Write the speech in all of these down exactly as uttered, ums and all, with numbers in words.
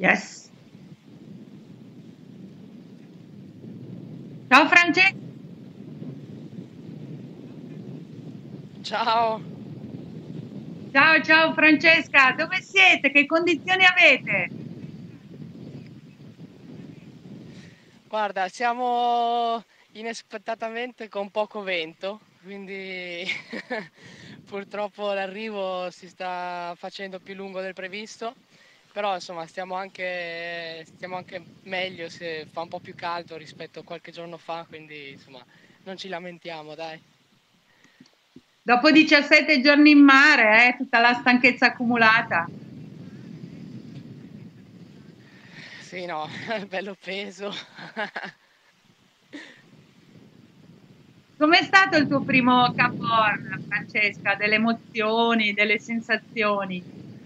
Yes. Ciao Francesca, Ciao, ciao ciao Francesca, dove siete? Che condizioni avete? guarda, siamo inaspettatamente con poco vento, quindi purtroppo l'arrivo si sta facendo più lungo del previsto, però insomma stiamo anche, stiamo anche meglio se fa un po' più caldo rispetto a qualche giorno fa, quindi insomma non ci lamentiamo, dai. Dopo diciassette giorni in mare, eh, tutta la stanchezza accumulata. Sì, no, bello peso. Com'è stato il tuo primo Cap Horn, Francesca? Delle emozioni, delle sensazioni?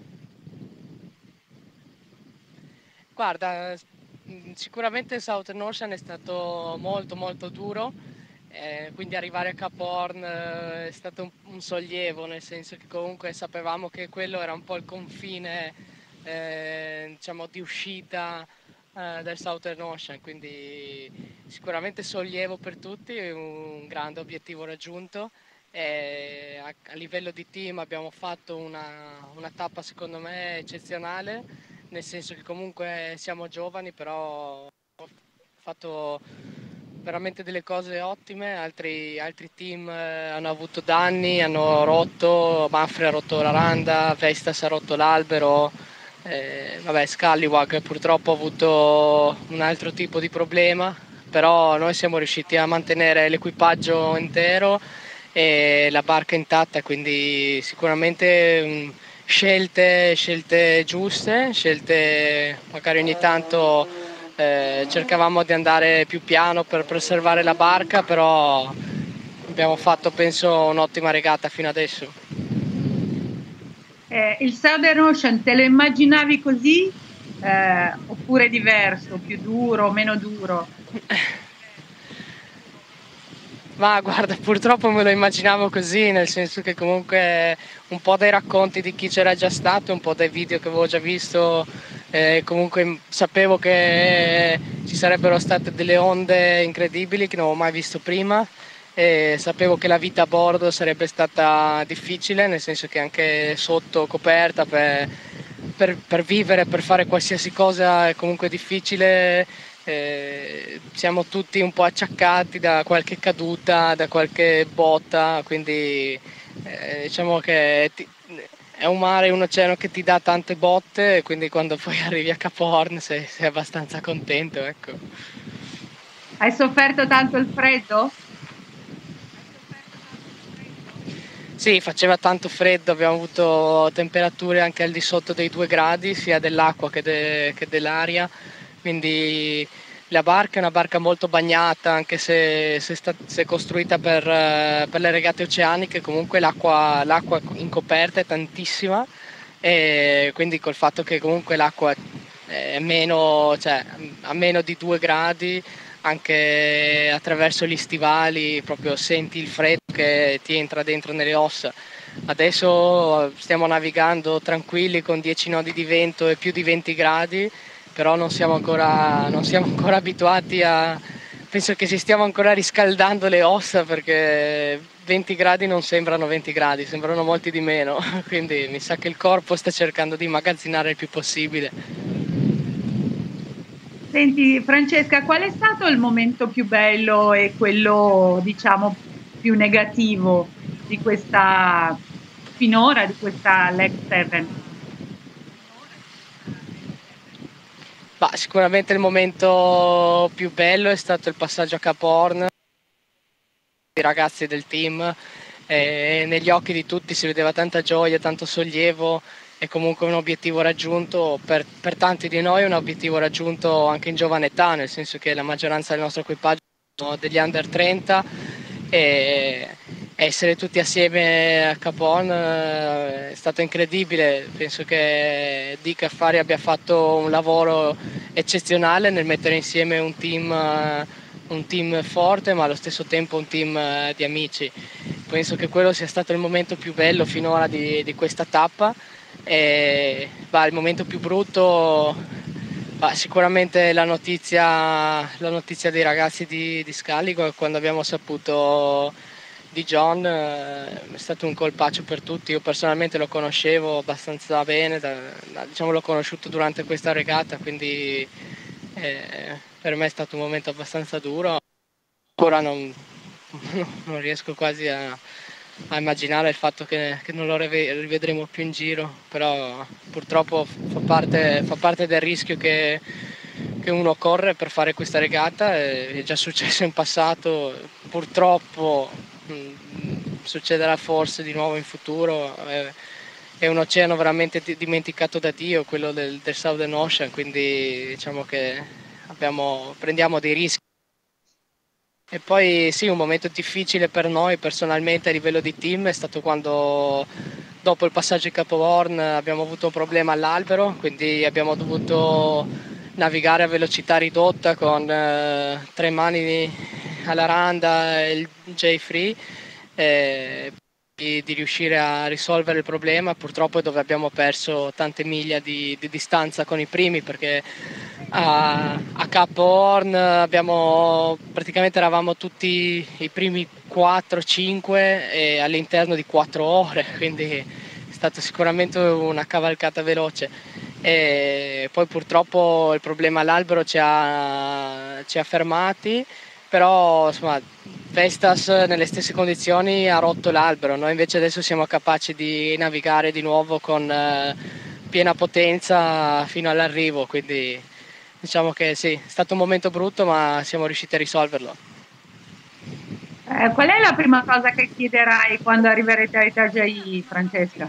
Guarda, s- mh, sicuramente il Southern Ocean è stato molto molto duro, eh, quindi arrivare a Cap Horn eh, è stato un, un sollievo, nel senso che comunque sapevamo che quello era un po' il confine, eh, diciamo, di uscita eh, del Southern Ocean, quindi sicuramente sollievo per tutti, un grande obiettivo raggiunto. E a, a livello di team abbiamo fatto una, una tappa secondo me eccezionale, nel senso che comunque siamo giovani, però ho fatto veramente delle cose ottime. Altri, altri team eh, hanno avuto danni, hanno rotto, Mafre ha rotto la randa, Vestas ha rotto l'albero, eh, vabbè, Scallywag purtroppo ha avuto un altro tipo di problema, però noi siamo riusciti a mantenere l'equipaggio intero e la barca intatta, quindi sicuramente mh, scelte, scelte giuste, scelte magari ogni tanto eh, cercavamo di andare più piano per preservare la barca, però abbiamo fatto penso un'ottima regata fino adesso. Eh, il Southern Ocean te lo immaginavi così? Eh, oppure diverso, più duro, meno duro? Ma guarda, purtroppo me lo immaginavo così, nel senso che comunque un po' dai racconti di chi c'era già stato, un po' dai video che avevo già visto, eh, comunque sapevo che ci sarebbero state delle onde incredibili che non avevo mai visto prima e sapevo che la vita a bordo sarebbe stata difficile, nel senso che anche sotto coperta per, per, per vivere, per fare qualsiasi cosa è comunque difficile. Eh, siamo tutti un po' acciaccati da qualche caduta, da qualche botta, quindi eh, diciamo che ti- è un mare, un oceano che ti dà tante botte, e quindi quando poi arrivi a Capo Horn sei, sei abbastanza contento, ecco. Hai sofferto tanto il freddo? Sì, faceva tanto freddo, abbiamo avuto temperature anche al di sotto dei due gradi, sia dell'acqua che, de- che dell'aria, quindi la barca è una barca molto bagnata, anche se, se sta- se è costruita per, eh, per le regate oceaniche, comunque l'acqua, l'acqua in coperta è tantissima e quindi col fatto che comunque l'acqua è meno, cioè, a meno di due gradi, anche attraverso gli stivali proprio senti il freddo che ti entra dentro nelle ossa. Adesso stiamo navigando tranquilli con dieci nodi di vento e più di venti gradi, però non siamo ancora, non siamo ancora abituati a... Penso che ci stiamo ancora riscaldando le ossa perché venti gradi non sembrano venti gradi, sembrano molti di meno, quindi mi sa che il corpo sta cercando di immagazzinare il più possibile. Senti, Francesca, qual è stato il momento più bello e quello, diciamo, più negativo di questa, finora, di questa Leg sette? Bah, sicuramente il momento più bello è stato il passaggio a Capo Horn, i ragazzi del team, e negli occhi di tutti si vedeva tanta gioia, tanto sollievo e comunque un obiettivo raggiunto, per, per tanti di noi un obiettivo raggiunto anche in giovane età, nel senso che la maggioranza del nostro equipaggio sono degli under trenta e essere tutti assieme a Capon eh, è stato incredibile. Penso che Dick Affari abbia fatto un lavoro eccezionale nel mettere insieme un team, eh, un team forte ma allo stesso tempo un team eh, di amici. Penso che quello sia stato il momento più bello finora di, di questa tappa e bah, il momento più brutto Ah, sicuramente la notizia, la notizia dei ragazzi di, di Scalico, quando abbiamo saputo di John, eh, è stato un colpaccio per tutti. Io personalmente lo conoscevo abbastanza bene, da, da- diciamo l'ho conosciuto durante questa regata, quindi eh, per me è stato un momento abbastanza duro. Ancora non, non riesco quasi a, a immaginare il fatto che, che non lo rive- rivedremo più in giro, però purtroppo fa parte, fa parte del rischio che, che uno corre per fare questa regata. È già successo in passato, purtroppo mh, succederà forse di nuovo in futuro. È, è un oceano veramente di- dimenticato da Dio, quello del, del Southern Ocean, quindi diciamo che abbiamo, prendiamo dei rischi. E poi sì, un momento difficile per noi personalmente a livello di team è stato quando dopo il passaggio di Capo Horn abbiamo avuto un problema all'albero, quindi abbiamo dovuto navigare a velocità ridotta con eh, tre mani alla randa e il J-Free, eh, di, di riuscire a risolvere il problema. Purtroppo è dove abbiamo perso tante miglia di, di distanza con i primi, perché a, a Capo Horn abbiamo, praticamente eravamo tutti i primi quattro cinque e all'interno di quattro ore, quindi è stata sicuramente una cavalcata veloce. E poi purtroppo il problema all'albero ci ha, ci ha fermati, però insomma Vestas nelle stesse condizioni ha rotto l'albero. Noi invece adesso siamo capaci di navigare di nuovo con eh, piena potenza fino all'arrivo, quindi diciamo che sì, è stato un momento brutto, ma siamo riusciti a risolverlo. Eh, qual è la prima cosa che chiederai quando arriverete a Itajaí, Francesca?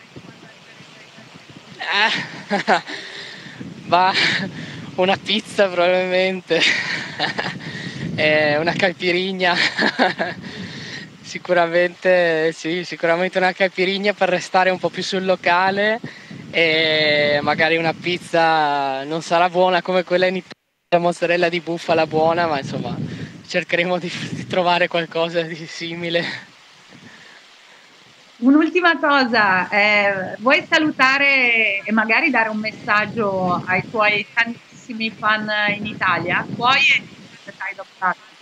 Eh, ma una pizza probabilmente, eh, una caipirinha, sicuramente sì, sicuramente una caipirinha per restare un po' più sul locale, e magari una pizza non sarà buona come quella in Italia, la mozzarella di bufala buona, ma insomma cercheremo di, di trovare qualcosa di simile. Un'ultima cosa, eh, vuoi salutare e magari dare un messaggio ai tuoi tantissimi fan in Italia? Puoi e stai dopo l'altro.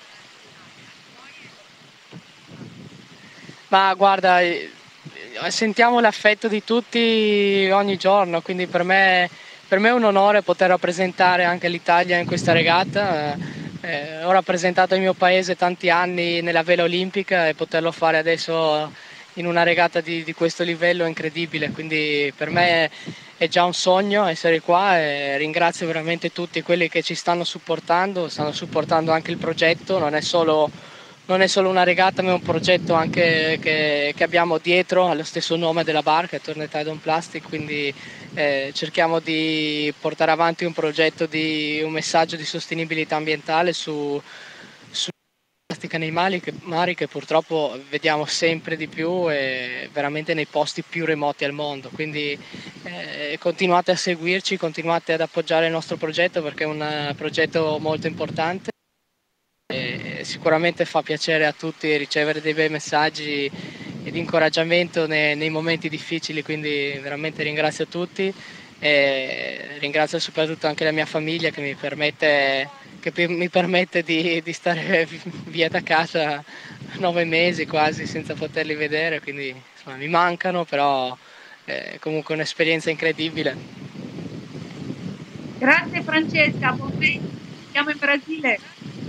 Ma guarda, eh, sentiamo l'affetto di tutti ogni giorno, quindi per me, per me è un onore poter rappresentare anche l'Italia in questa regata. Eh, ho rappresentato il mio paese tanti anni nella vela olimpica, e poterlo fare adesso in una regata di, di questo livello è incredibile, quindi per me è già un sogno essere qua, e ringrazio veramente tutti quelli che ci stanno supportando, stanno supportando anche il progetto. Non è solo non è solo una regata, ma è un progetto anche che, che abbiamo dietro, allo stesso nome della barca, Torne Tidon Plastic, quindi eh, cerchiamo di portare avanti un progetto, di un messaggio di sostenibilità ambientale su, su plastica nei mari che, mari che purtroppo vediamo sempre di più, e veramente nei posti più remoti al mondo. Quindi eh, continuate a seguirci, continuate ad appoggiare il nostro progetto, perché è un progetto molto importante. E sicuramente fa piacere a tutti ricevere dei bei messaggi e di incoraggiamento nei, nei momenti difficili, quindi veramente ringrazio tutti, e ringrazio soprattutto anche la mia famiglia che mi permette, che mi permette di, di stare via da casa nove mesi quasi senza poterli vedere, quindi insomma, mi mancano, però è comunque un'esperienza incredibile. Grazie Francesca, buon vento, siamo in Brasile.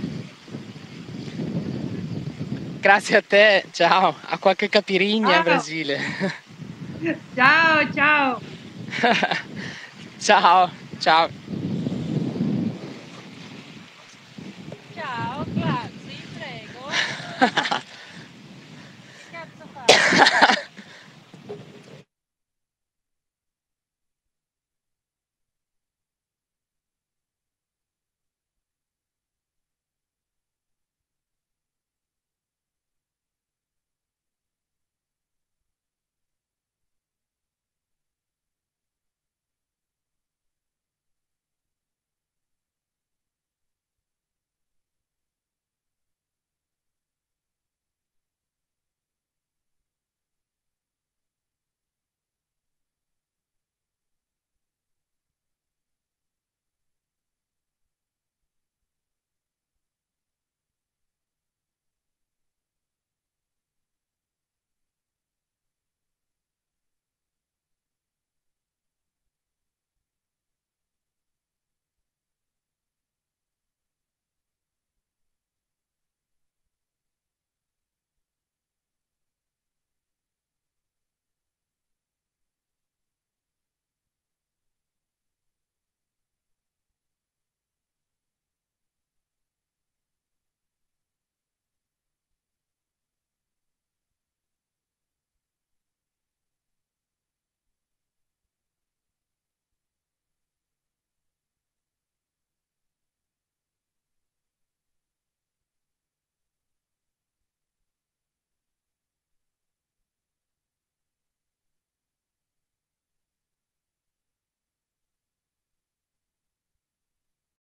Grazie a te, ciao, a qualche capirigna in Ciao, Brasile. ciao, ciao. Ciao, ciao. Ciao, grazie, prego.